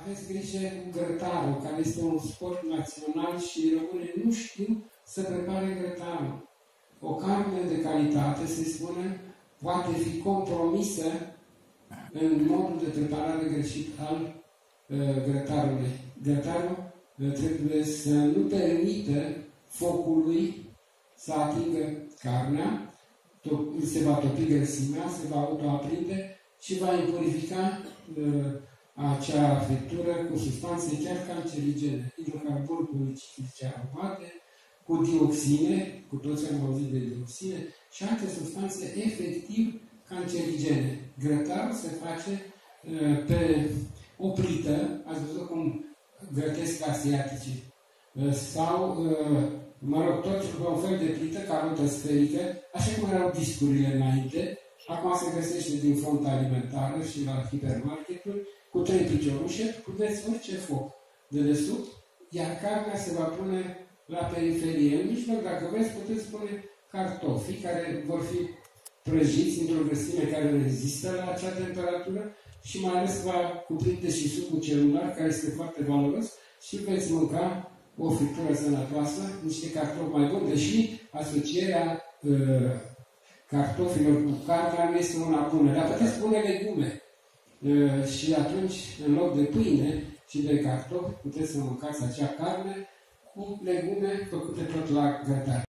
aveți grijă cu grătarul, care este un sport național și românii nu știu să prepare grătarul. O carne de calitate, se spune, poate fi compromisă în modul de preparare greșit al grătarului. Grătarul trebuie să nu permită focului să atingă carnea, se va topi grăsimea, se va autoaprinde și va impurifica acea friptură cu substanțe chiar cancerigene, hidrocarburi policiclice aromate, cu dioxine, cu toți am auzit de dioxine, și alte substanțe efectiv cancerigene. Grătarul se face pe o plită, ați văzut cum grătesc asiaticii, sau, mă rog, tot pe un fel de plită, carotă sferică, așa cum erau discurile înainte. Acum se găsește din fontă alimentară și la hipermarketuri, cu 3 piciorușe, puneți orice foc de desubt, iar carnea se va pune la periferie. În mijloc, dacă vreți, puteți pune cartofi, care vor fi prăjiți într-o grăsime care rezistă la acea temperatură și mai ales va cuprinde și sucul celular, care este foarte valoros, și veți mânca o friptură sănătoasă, niște cartofi mai buni, deși asocierea cartofilor cu carnea nu este una bună, dar puteți pune legume. Și atunci, în loc de pâine și de cartofi, puteți să mâncați acea carne cu legume făcute tot la grătar.